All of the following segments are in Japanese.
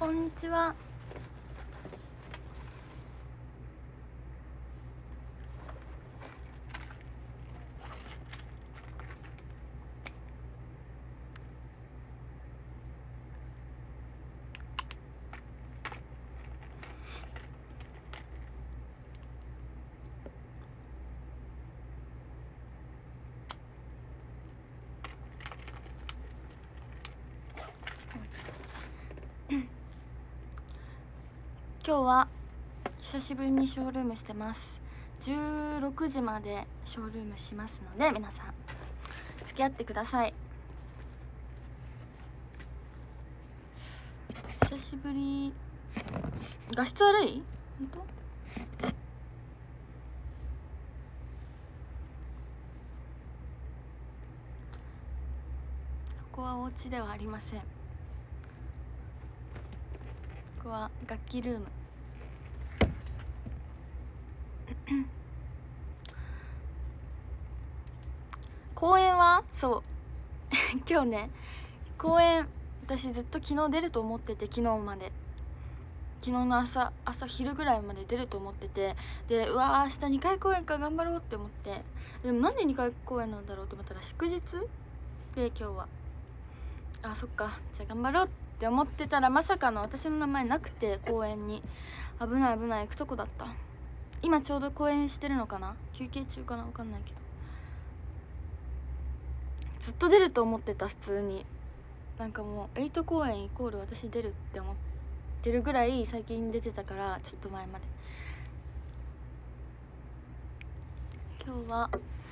こんにちは。今日は久しぶりにショールームしてます。16時までショールームしますので、皆さん付き合ってください。久しぶり。画質悪い？本当？ここはお家ではありません。ここは楽器ルーム。公演はそう今日ね、公演私ずっと昨日出ると思ってて、昨日の朝昼ぐらいまで出ると思ってて、でうわー明日2回公演か、頑張ろうって思って、でもなんで2回公演なんだろうと思ったら祝日で、今日はそっか、じゃあ頑張ろうって思ってたら、まさかの私の名前なくて、公演に危ない行くとこだった。今ちょうど公演してるのかな、休憩中かな、分かんないけど、ずっと出ると思ってた。普通になんかもう8公演イコール私出るって思ってるぐらい最近出てたから、ちょっと前まで。今日は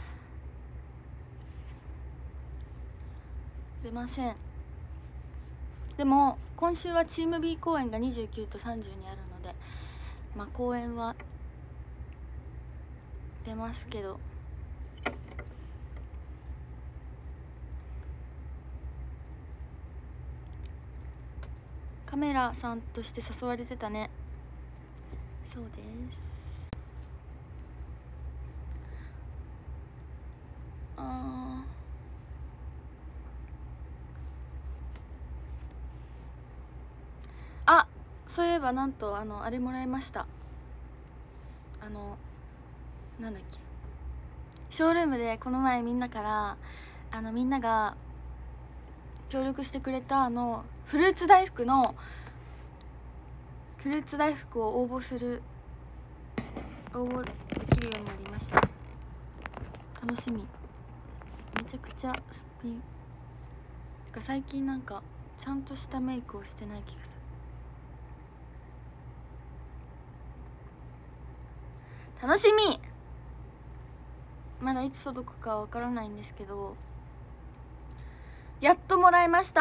出ません。でも今週はチーム B 公演が29と30にあるので、まあ公演は出ますけど、カメラさんとして誘われてたね。そうです。そういえばなんとあれもらいました。なんだっけ、ショールームでこの前みんなからみんなが協力してくれたフルーツ大福を応募できるようになりました。楽しみ。めちゃくちゃすっぴん。てか最近なんかちゃんとしたメイクをしてない気がする。楽しみ。まだいつ届くかわからないんですけど、やっともらいました。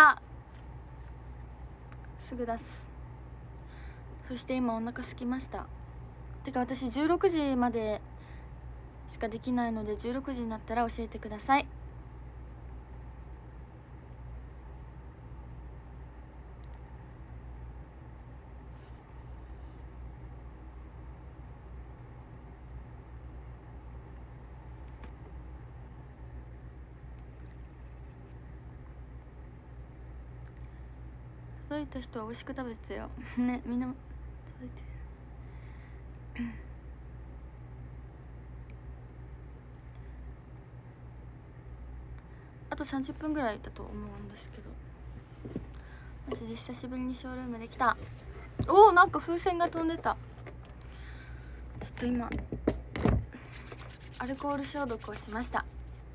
すぐ出す。そして今お腹空きました。てか私16時までしかできないので、16時になったら教えてください。届いた人は美味しく食べてたよね。みんな届いてるあと30分ぐらいだと思うんですけど、マジで久しぶりにショールームできた。おお、なんか風船が飛んでた。ちょっと今アルコール消毒をしました。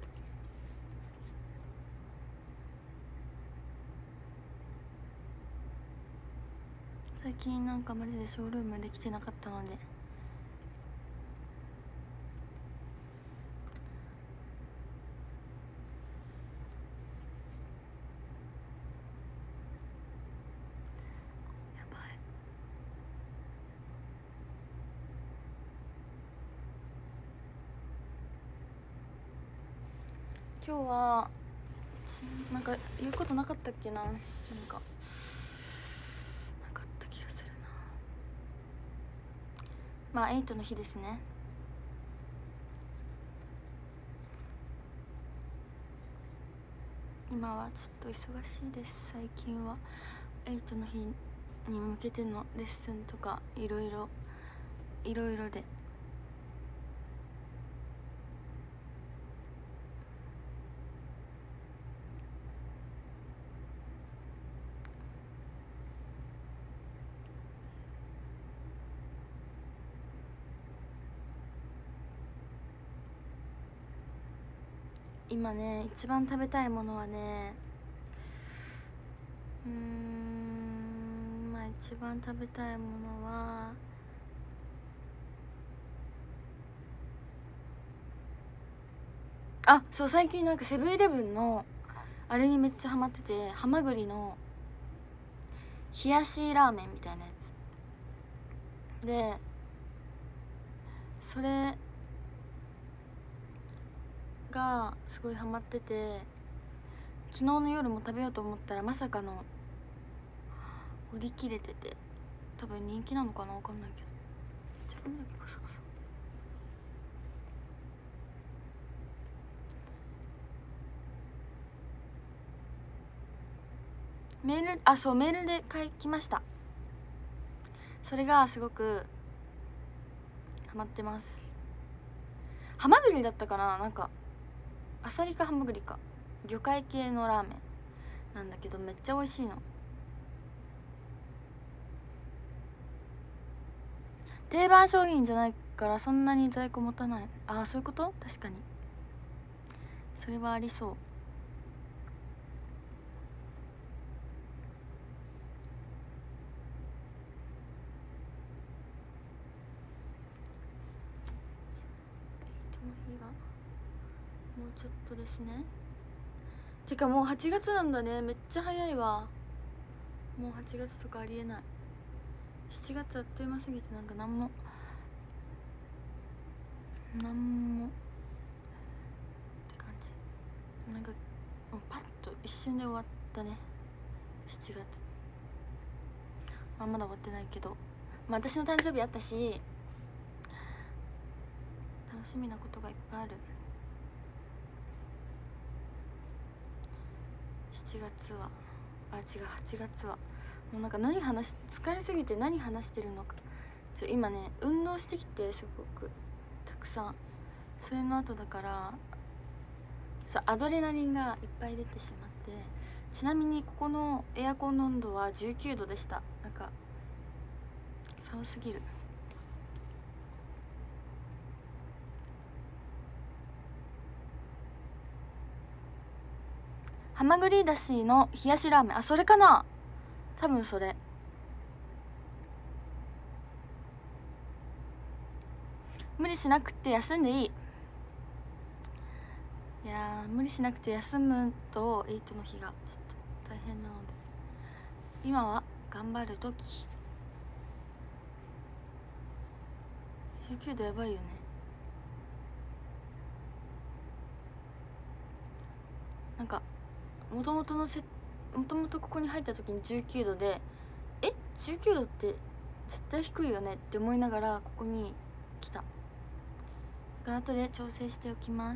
最近なんかマジでショールームできてなかったので、やばい。今日はなんか言うことなかったっけな。なんかなかった気がするな。まあ8の日ですね。今はちょっと忙しいです。最近は8の日に向けてのレッスンとかいろいろで、今ね一番食べたいものはね、まあ一番食べたいものはそう、最近なんかセブンイレブンのあれにめっちゃハマってて、ハマグリの冷やしラーメンみたいなやつで、それがすごいハマってて、昨日の夜も食べようと思ったらまさかの売り切れてて、多分人気なのかな、わかんないけど、じゃあなんだっけ、メール、そう、メールで来ました。それがすごくハマってます。ハマグリだったかな、なんかアサリかハマグリか魚介系のラーメンなんだけど、めっちゃ美味しいの。定番商品じゃないからそんなに在庫持たない。そういうこと？確かにそれはありそう。もうちょっとですね。てかもう8月なんだね。めっちゃ早いわ。もう8月とかありえない。7月あっという間すぎて、なんかなんもって感じ。なんかもうパッと一瞬で終わったね、7月。まだ終わってないけど、私の誕生日あったし、楽しみなことがいっぱいある。7月は違う、8月はもうなんか疲れすぎて何話してるのか。今ね運動してきて、すごくたくさん。それの後だからアドレナリンがいっぱい出てしまって。ちなみにここのエアコンの温度は19度でした。なんか寒すぎる。ハマグリだしの冷やしラーメン、それかな、多分それ。無理しなくて休んでいい。いや無理しなくて休むと8の日がちょっと大変なので、今は頑張るとき。19度やばいよね。なんかもともとここに入った時に19度で、19度って絶対低いよねって思いながらここに来た。後で調整しておきます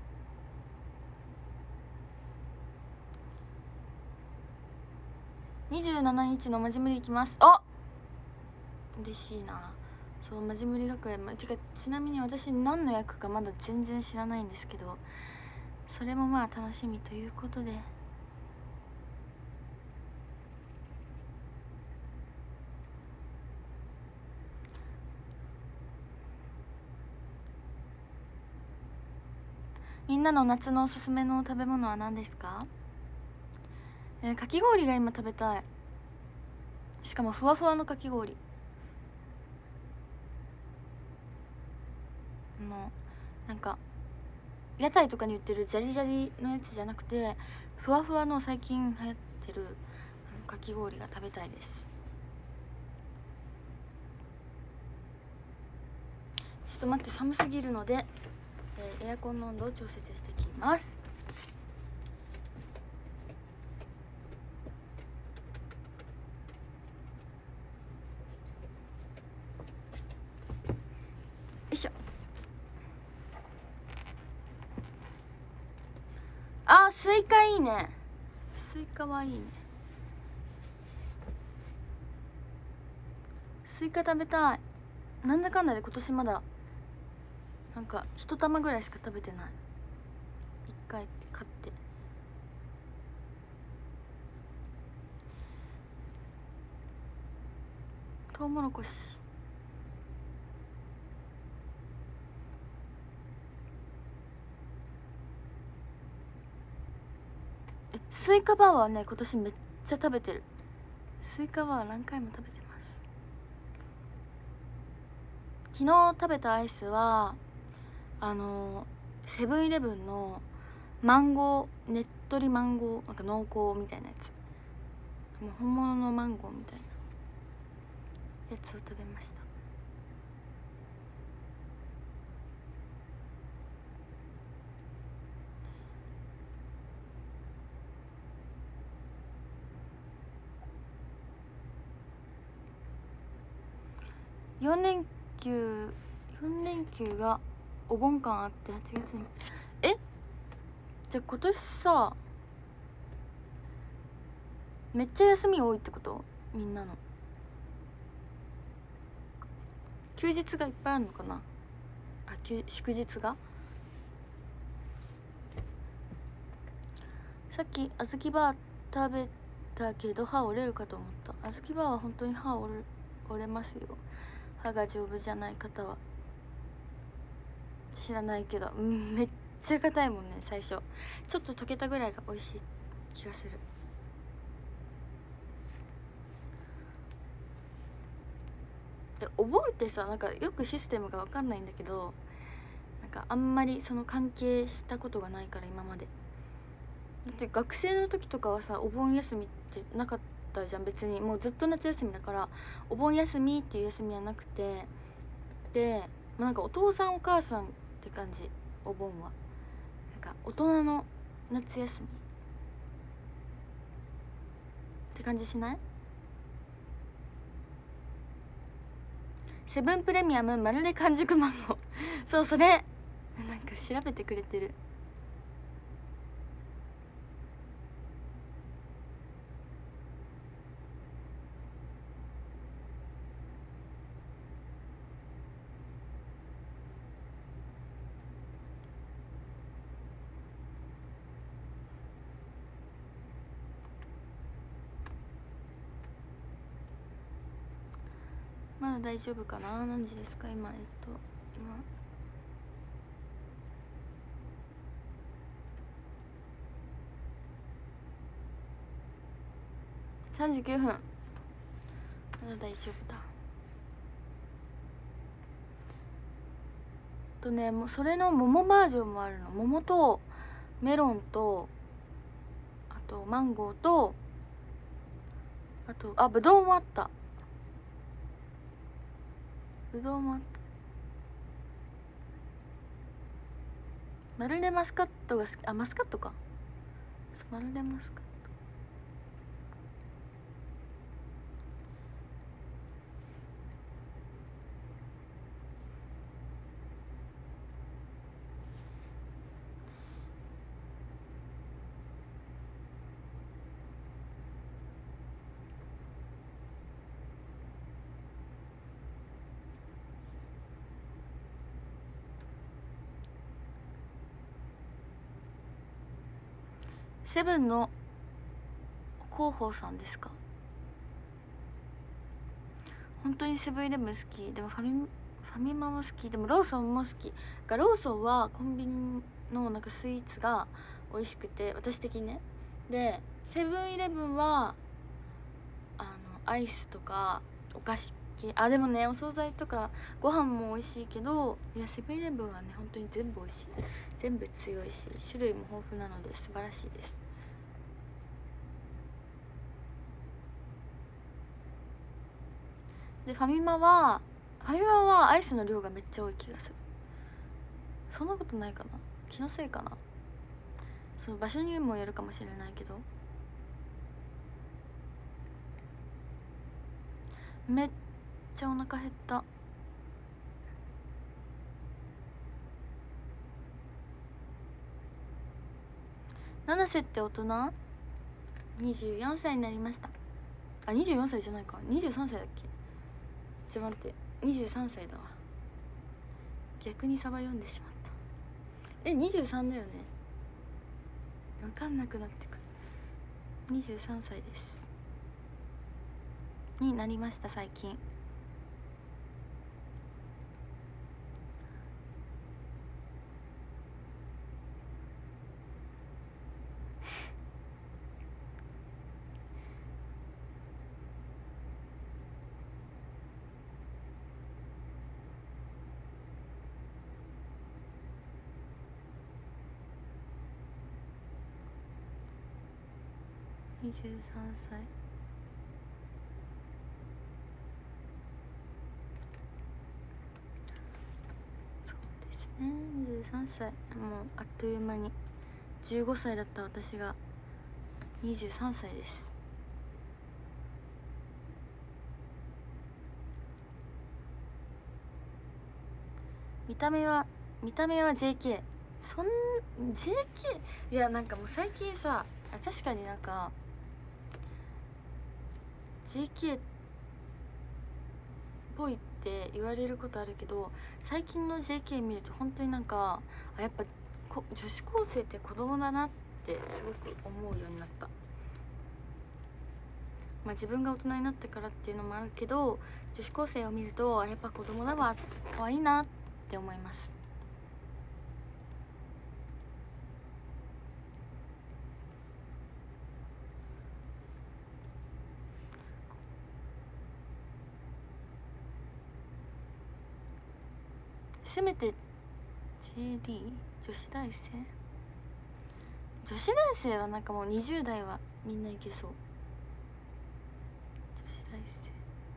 。27日のマジムリ行きます。嬉しいな。そう、マジムリ学園、てかちなみに私何の役かまだ全然知らないんですけど、それも楽しみということで。みんなの夏のおすすめの食べ物は何ですか？かき氷が今食べたい。しかもふわふわのかき氷。なんか屋台とかに売ってるジャリジャリのやつじゃなくて、ふわふわの最近流行ってるかき氷が食べたいです。ちょっと待って、寒すぎるので、エアコンの温度を調節してきます。よいしょ。スイカいいね。スイカはいいね。 スイカ食べたい。なんだかんだで今年まだなんか1玉ぐらいしか食べてない。1回買って。トウモロコシ、スイカバーはね今年めっちゃ食べてる。スイカバー何回も食べてます。昨日食べたアイスはセブンイレブンのマンゴー、ねっとりマンゴー、なんか濃厚みたいなやつ、もう本物のマンゴーみたいなやつを食べました。4連休がお盆感あって8月にじゃあ今年さめっちゃ休み多いってこと？みんなの休日がいっぱいあるのかな。祝日が。さっきあずきバー食べたけど歯折れるかと思った。あずきバーは本当に歯折れますよ。歯が丈夫じゃない方は。知らないけど、めっちゃ硬いもんね。最初ちょっと溶けたぐらいが美味しい気がする。お盆ってさ、なんかよくシステムが分かんないんだけど、なんかあんまりその関係したことがないから今まで。だって学生の時とかはさお盆休みってなかったじゃん。別にもうずっと夏休みだからお盆休みっていう休みはなくて、で、なんかお父さんお母さんって感じ。お盆はなんか大人の夏休みって感じしない？セブンプレミアムまるで完熟マンゴーそう、それなんか調べてくれてる。まだ大丈夫かな。何時ですか今。今39分。まだ大丈夫だ。もうそれの桃バージョンもあるの。桃とメロンとあとマンゴーとぶどうもあった。まるでマスカットが好き。マスカットか。まるでマスカット。セブンの広報さんですか。本当にセブンイレブン好き。でもファミマも好き。でもローソンも好き。ローソンはコンビニのなんかスイーツが美味しくて、私的にね。でセブンイレブンはアイスとかお菓子系、でもねお惣菜とかご飯も美味しいけど、いやセブンイレブンはね本当に全部美味しい。全部強いし種類も豊富なので素晴らしいです。でファミマはアイスの量がめっちゃ多い気がする。そんなことないかな。気のせいかな。その場所にもよるかもしれないけど、めっちゃお腹減った。七瀬って大人？24歳になりました。24歳じゃないか、23歳だっけ。 ちょっと待って、23歳だわ。逆にサバ読んでしまった。23だよね。分かんなくなってくる。23歳ですになりました最近。23歳。そうですね、23歳。もうあっという間に15歳だった私が23歳です。見た目は JK。 JK。 いやなんかもう最近さ、確かになんか JK っぽいって言われることあるけど、最近の JK 見ると本当になんかやっぱ女子高生って子供だなってすごく思うようになった。まあ自分が大人になってからっていうのもあるけど、女子高生を見るとやっぱ子供だわ、可愛いなって思います。せめて JD 女子大生はなんかもう20代はみんないけそう。女子大生。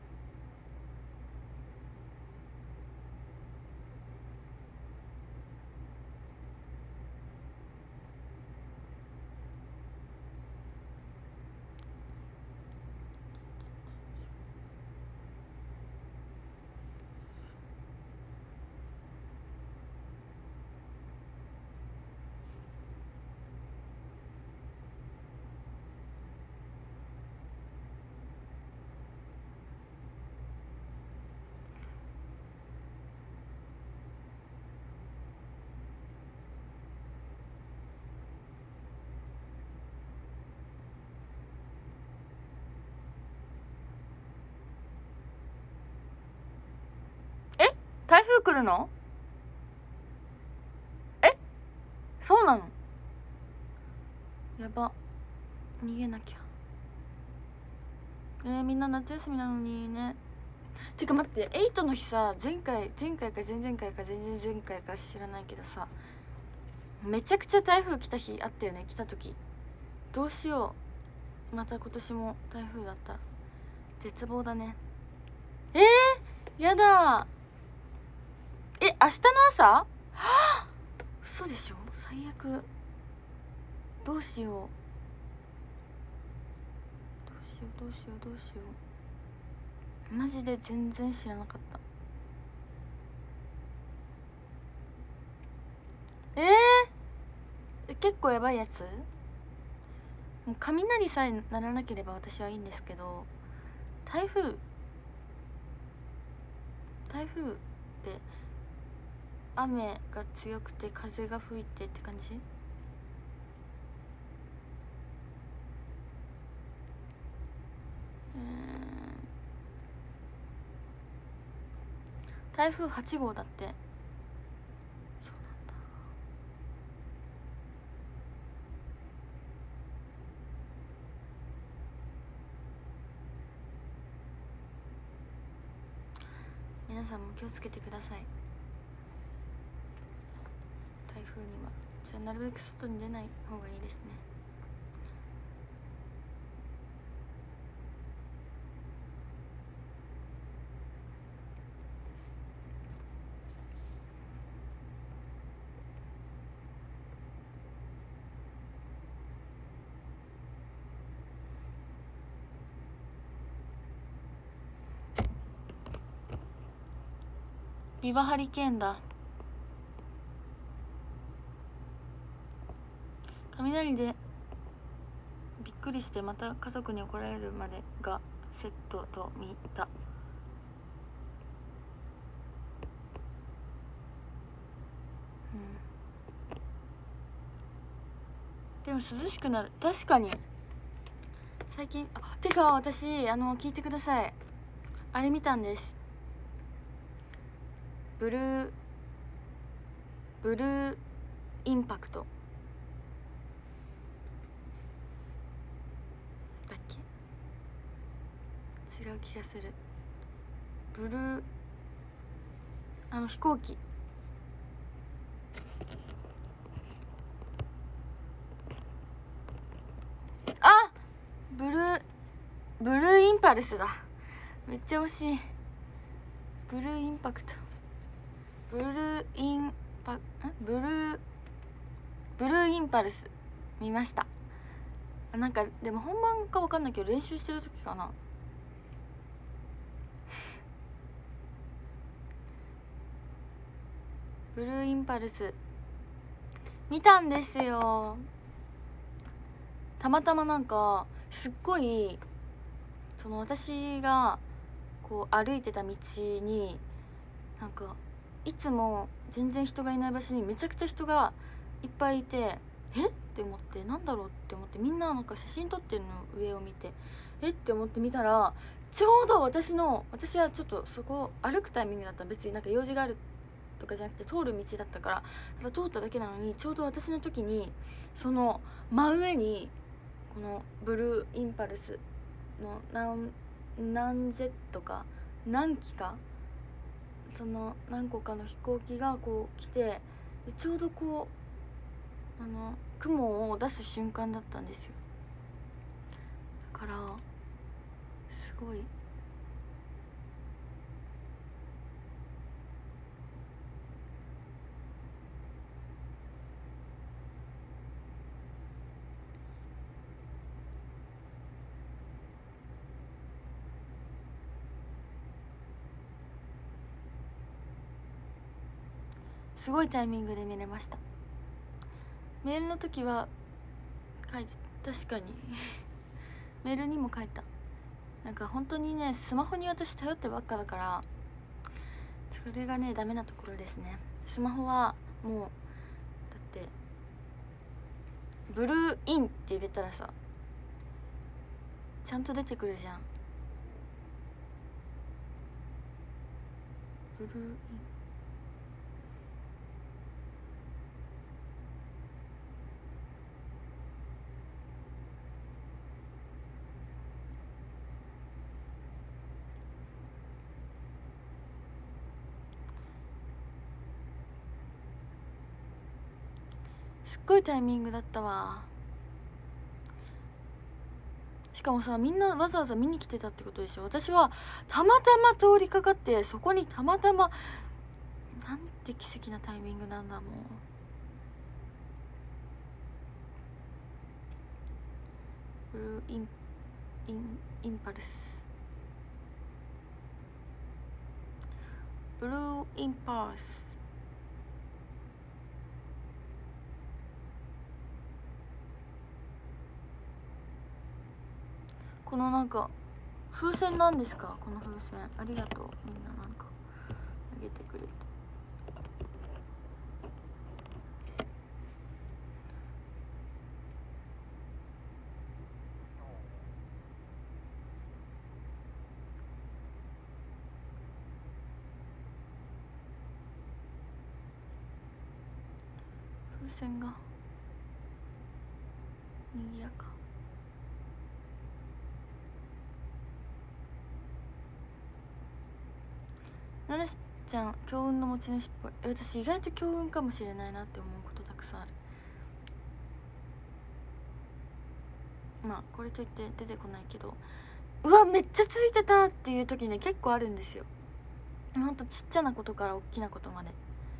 台風来るの？そうなの？やば、逃げなきゃ。みんな夏休みなのにね。てか待って、8の日さ、前回か前々回か前々回か知らないけどさ、めちゃくちゃ台風来た日あったよね。来た時どうしよう、また今年も台風だったら絶望だね。やだ。明日の朝？はあ、嘘でしょ。最悪。どうしよう。マジで全然知らなかった。結構やばいやつ？もう雷さえ鳴らなければ私はいいんですけど、台風って雨が強くて風が吹いてって感じ？台風8号だって。そうなんだ。皆さんも気をつけてください、台風には。じゃあなるべく外に出ない方がいいですね。ビバハリケーンだ。雷でびっくりしてまた家族に怒られるまでがセットと見た。 も涼しくなる。確かに最近てか私聞いてください。あれ見たんです。ブルーインパクトだっけ、違う気がする。ブルー飛行機、あ、ブルーインパルスだ。めっちゃ惜しい。ブルーインパクト、ブルーインパルス見ました。なんかでも本番かわかんないけど練習してる時かな。ブルーインパルス見たんですよ。たまたまなんかすっごい私がこう歩いてた道になんかいつも全然人がいない場所にめちゃくちゃ人がいっぱいいて、えって思って、なんだろうって思って、みんななんか写真撮ってるの上を見て、えって思って見たら、ちょうど私はちょっとそこ歩くタイミングだった。別になんか用事があるとかじゃなくて通る道だったからただ通っただけなのに、ちょうど私の時にその真上にこのブルーインパルスの何ジェットか何機か何個かの飛行機がこう来て、ちょうどこう雲を出す瞬間だったんですよ。だからすごいすごいタイミングで見れました。メールの時は書いて、確かにメールにも書いた。なんか本当にね、スマホに私頼ってばっかだから、それがねダメなところですね。スマホはもうだってブルーインって入れたらさちゃんと出てくるじゃん。ブルーイン、すっごいタイミングだったわ。しかもさ、みんなわざわざ見に来てたってことでしょ。私はたまたま通りかかって、そこにたまたま、なんて奇跡なタイミングなんだもう。ブルーインパルス、ブルーインパルス、このなんか風船なんですか、この風船。ありがとう、みんななんかあげてくれて。風船がにぎやか。ななちゃん強運の持ち主っぽい。私意外と強運かもしれないなって思うことたくさんある。まあこれといって出てこないけど、うわめっちゃついてたっていう時ね結構あるんですよ。ほんとちっちゃなことから大きなことまで。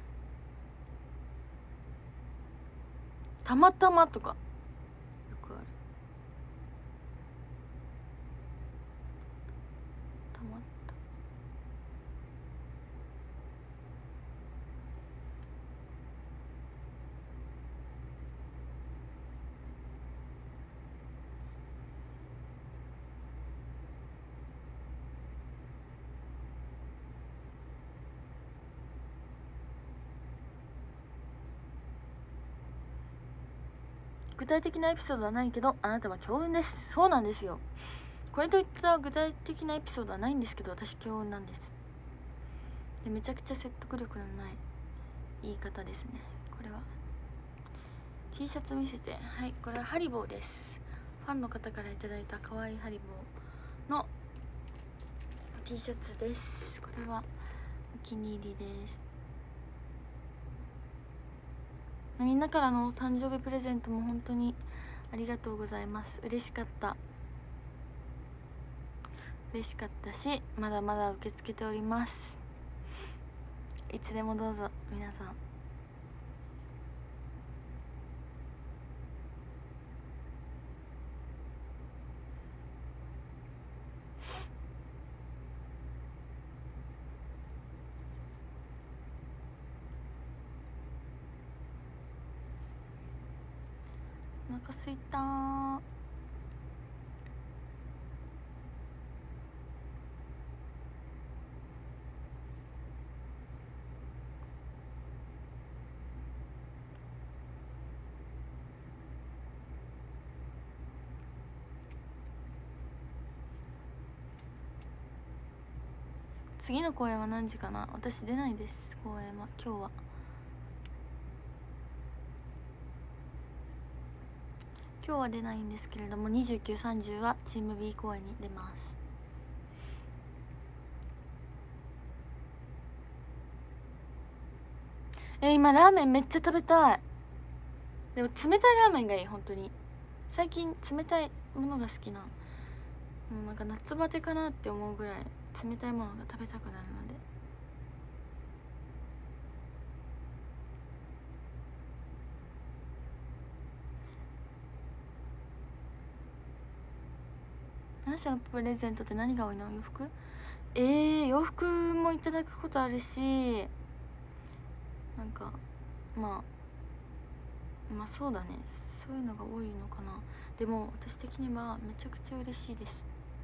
たまたまとかよくある。たまた具体的なエピソードはないけどあなたは強運です。そうなんですよ。これといった具体的なエピソードはないんですけど、私強運なんです。でめちゃくちゃ説得力のない言い方ですね。これは T シャツ見せて、はい、これはハリボーです。ファンの方からいただいた可愛いハリボーの T シャツです。これはお気に入りです。みんなからの誕生日プレゼントも本当にありがとうございます。嬉しかったし、まだまだ受け付けております。いつでもどうぞ皆さん。お腹すいたー。次の公演は何時かな。私出ないです。公演は今日は出ないんですけれども、29、30はチーム B 公演に出ます。今ラーメンめっちゃ食べたい。でも冷たいラーメンがいい。本当に最近冷たいものが好きな、なんか夏バテかなって思うぐらい冷たいものが食べたくなるので。何社のプレゼントって何が多いの？洋服？洋服もいただくことあるし、なんかまあそうだね、そういうのが多いのかな。でも私的にはめちゃくちゃ嬉しいです。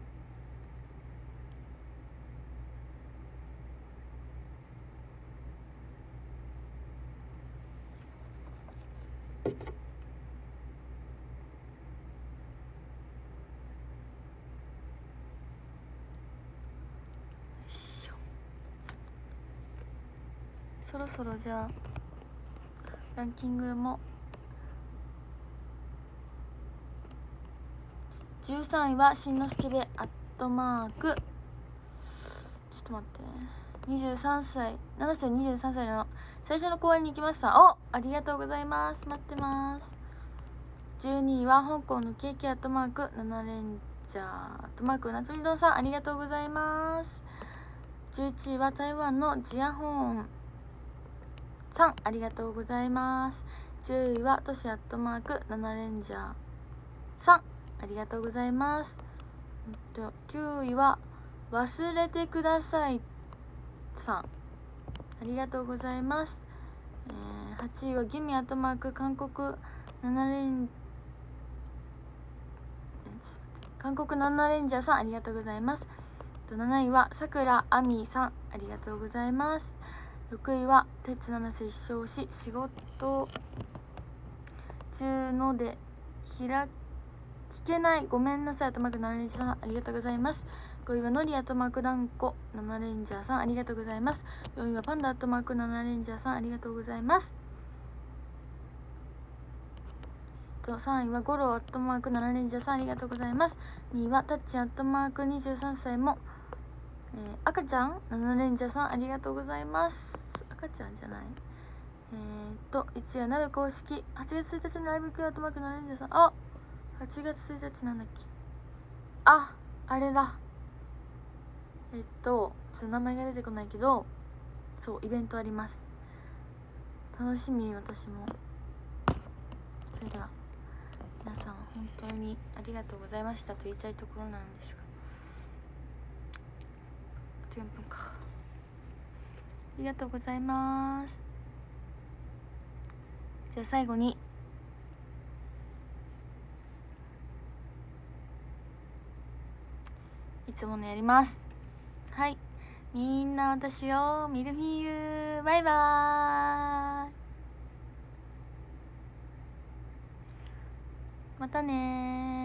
そろそろじゃあランキングも。13位はしんのすけべアットマーク、ちょっと待って、23歳7歳23歳の最初の公演に行きました。お、ありがとうございます。待ってます。12位は香港のケーキアットマーク7レンジャーアットマーク夏みどんさん、ありがとうございます。11位は台湾のジアホーンさん、ありがとうございます。10位はトシアットマーク7レンジャーさん、ありがとうございます。9位は忘れてくださいさん、ありがとうございます。8位はギミアットマーク韓国7レンジャーさん、ありがとうございます。7位はさくらあみさん、ありがとうございます。6位は鉄七瀬一生し仕事中ので聞けない、ごめんなさいアットマーク7レンジャーさん、ありがとうございます。5位はのりアットマークダンコ7レンジャーさん、ありがとうございます。4位はパンダアットマーク7レンジャーさん、ありがとうございます。3位はゴロアットマーク7レンジャーさん、ありがとうございます。2位はタッチアットマーク23歳も、赤ちゃん7レンジャーさん、ありがとうございます。赤ちゃんじゃない、1位は鍋公式8月1日のライブクアットマーク7レンジャーさん、あ、8月1日なんだっけ、あれだ、ちょっと名前が出てこないけど、そうイベントあります。楽しみ。私も。それでは皆さん本当にありがとうございましたと言いたいところなんですが、あと4分か。ありがとうございます。じゃあ最後にいつものやります。はい、みんな私をミルフィーユ、バイバーイ。 またね。